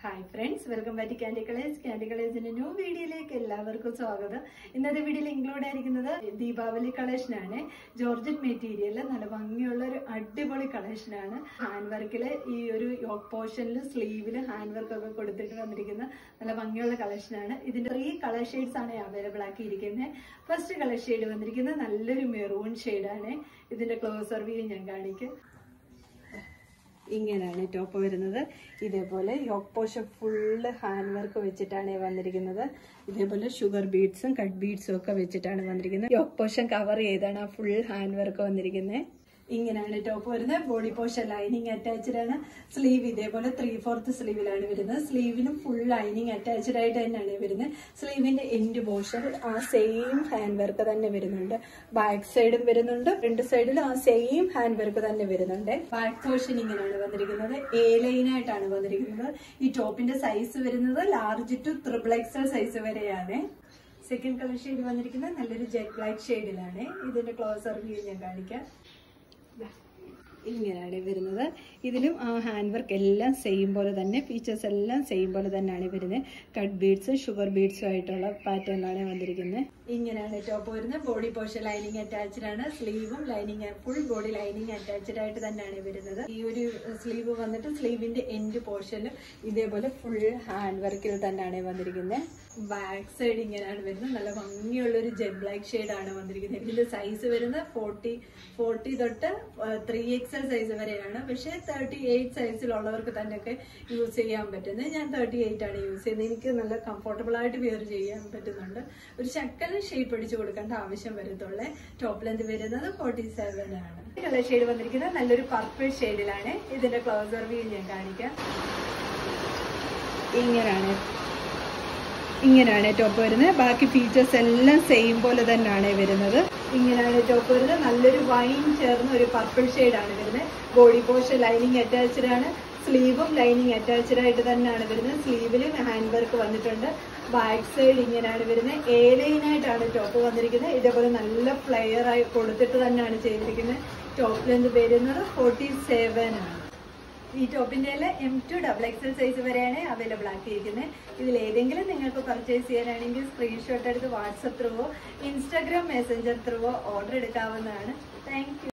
Hi friends, welcome back to Candy Colours. Candy കളേഴ്സിന്റെ new വീഡിയോയിലേക്ക് എല്ലാവർക്കും സ്വാഗതം. ഇന്നത്തെ വീഡിയോയിൽ ഇൻക്ലൂഡ് ആയിരിക്കുന്നത് ദീപാവലി കളക്ഷൻ ആണ്. ജോർജറ്റ് മെറ്റീരിയലിൽ നല്ല ഭംഗിയുള്ള ഒരു അടിപൊളി കളക്ഷൻ ആണ്. ഹാൻഡ് വർക്കില് ഈ ഒരു യോക്ക് പോർഷനിൽ സ്ലീവില് ഹാൻഡ് വർക്ക് ഒക്കെ കൊടുത്തിട്ട് വന്നിരിക്കുന്ന നല്ല ഭംഗിയുള്ള കളക്ഷൻ ആണ്. ഇതിന്റെ 3 കളർ ഷെയ്ഡ്സ് ആണ് അവൈലബിൾ ആക്കിയിരിക്കുന്നത്. ഫസ്റ്റ് കളർ ഷെയ്ഡ് വന്നിരിക്കുന്നത് നല്ലൊരു മെറൂൺ ഷെയ്ഡാണ്. ഇതിന്റെ ക്ലോസർ വ്യൂ ഞാൻ കാണിക്കും. ഇങ്ങനെയാണ് ടോപ്പ് വരുന്നത്. ഇതേപോലെ yoke portion full hand work വെച്ചിട്ടാണ് വന്നിരിക്കുന്നത്. ഇതേപോലെ ഷുഗർ ബീഡ്സും കട്ട് ബീഡ്സും ഒക്കെ വെച്ചിട്ടാണ് വന്നിരിക്കുന്നത്. യോക്ക് പോർഷൻ കവർ ചെയ്താണ് ഫുൾ ഹാൻഡ് വർക്ക് വന്നിരിക്കുന്നത്. ഇങ്ങനെയാണ് ടോപ്പ് വരുന്നത്. ബോഡി പോർഷൻ ലൈനിങ് അറ്റാച്ച്ഡ് ആണ്. സ്ലീവ് ഇതേപോലെ 3/4 സ്ലീവിലാണ് വരുന്നത്. സ്ലീവിനും ഫുൾ ലൈനിങ് അറ്റാച്ച്ഡ് ആയിട്ട് തന്നെയാണ് വരുന്നത്. സ്ലീവിന്റെ എൻഡ് പോർഷൻ ആ സെയിം ഹാൻഡ് വർക്ക് തന്നെ വരുന്നുണ്ട്. ബാക്ക് സൈഡും വരുന്നുണ്ട്, ഫ്രണ്ട് സൈഡിലും ആ സെയിം ഹാൻഡ് വർക്ക് തന്നെ വരുന്നുണ്ട്. ബാക്ക് പോർഷൻ ഇങ്ങനെയാണ് വന്നിരിക്കുന്നത്. എ ലൈൻ ആയിട്ടാണ് വന്നിരിക്കുന്നത്. ഈ ടോപ്പിന്റെ സൈസ് വരുന്നത് ലാർജ് ടു XXL സൈസ് വരെയാണ്. സെക്കൻഡ് കളർ ഷെയ്ഡ് വന്നിരിക്കുന്നത് നല്ലൊരു ജെറ്റ് ബ്ലാക്ക് ഷെയ്ഡിലാണ്. ഇതിന്റെ ക്ലോസർ വ്യൂ ഞാൻ കാണിക്കാം. ഇങ്ങനെയാണ് വരുന്നത്. ഇതിലും ആ ഹാൻഡ് വർക്ക് എല്ലാം സെയിം പോലെ തന്നെ, ഫീച്ചേഴ്സ് എല്ലാം സെയിം പോലെ തന്നെയാണ് വരുന്നത്. കട്ട് ബീഡ്സും ഷുഗർ ബീഡ്സും ആയിട്ടുള്ള പാറ്റേണിലാണ് വന്നിരിക്കുന്നത്. ഇങ്ങനെയാണ് ടോപ്പ് വരുന്നത്. ബോഡി പോർഷൻ ലൈനിങ് അറ്റാച്ച്ഡ് ആണ്. സ്ലീവും lining full body lining attached ആയിട്ട് തന്നെയാണ് വരുന്നത്. ഈ ഒരു സ്ലീവ് വന്നിട്ട് സ്ലീവിന്റെ എൻഡ് പോർഷനിൽ ഇതേപോലെ ഫുൾ ഹാൻഡ് വർക്കിൽ തന്നെയാണ് വന്നിരിക്കുന്നത്. ബാക്ക് സൈഡ് ഇങ്ങനെയാണ് വരുന്നത്. നല്ല ഭംഗിയുള്ള ഒരു ജെറ്റ് ബ്ലാക്ക് ഷെയ്ഡ് ആണ് വന്നിരിക്കുന്നത്. ഇതിന്റെ സൈസ് വരുന്നത് 40 തൊട്ട് 3XL സൈസ് വരെയാണ്. പക്ഷെ 38 സൈസിലുള്ളവർക്ക് തന്നെയൊക്കെ യൂസ് ചെയ്യാൻ പറ്റുന്നത്. ഞാൻ 38 ആണ് യൂസ് ചെയ്യുന്നത്. എനിക്ക് നല്ല കംഫർട്ടബിൾ ആയിട്ട് വെയർ ചെയ്യാൻ പറ്റുന്നുണ്ട്. ഒരു ശക്കല ഷേപ്പ് അടിച്ചു കൊടുക്കേണ്ട ആവശ്യം വരത്തുള്ളേ. ടോപ്പ് ലെന്ത് വരുന്നത് 47 ആണ്. കളർ ഷെയ്ഡ് വന്നിരിക്കുന്നത് നല്ലൊരു പർപ്പിൾ ഷെയ്ഡിലാണ്. ഇതിന്റെ ക്ലോസർ വ്യൂ ഞാൻ കാണിക്കാം. ഇങ്ങനെയാണ് ടോപ്പ് വരുന്നത്. ബാക്കി ഫീച്ചേഴ്സ് എല്ലാം സെയിം പോലെ തന്നെയാണ് വരുന്നത്. ഇങ്ങനെയാണ് ടോപ്പ് വരുന്നത്. നല്ലൊരു വൈൻ ചേർന്ന ഒരു പർപ്പിൾ ഷെയ്ഡാണ് വരുന്നത്. ബോഡി പോർഷൻ ലൈനിങ് അറ്റാച്ച്ഡ് ആണ്. സ്ലീവും ലൈനിങ് അറ്റാച്ച്ഡ് ആയിട്ട് തന്നെയാണ് വരുന്നത്. സ്ലീവിൽ ഹാൻഡ് വർക്ക് വന്നിട്ടുണ്ട്. ബാക്ക് സൈഡ് ഇങ്ങനെയാണ് വരുന്നത്. എ ലൈനായിട്ടാണ് ടോപ്പ് വന്നിരിക്കുന്നത്. ഇതേപോലെ നല്ല ഫ്ലെയർ ആയി കൊടുത്തിട്ട് തന്നെയാണ് ചെയ്തിരിക്കുന്നത്. ടോപ്പ് ലെന്ത് വരുന്നത് 47 ആണ്. ഈ ടോപ്പിന്റെ M2 XXL സൈസ് വരെയാണ് അവൈലബിൾ ആക്കിയിരിക്കുന്നത്. ഇതിൽ ഏതെങ്കിലും നിങ്ങൾക്ക് പർച്ചേസ് ചെയ്യാനാണെങ്കിൽ സ്ക്രീൻഷോട്ട് എടുത്ത് വാട്സപ്പ് ത്രൂവോ ഇൻസ്റ്റാഗ്രാം മെസ്സഞ്ചർ ത്രൂവോ ഓർഡർ എടുക്കാവുന്നതാണ്. Thank U.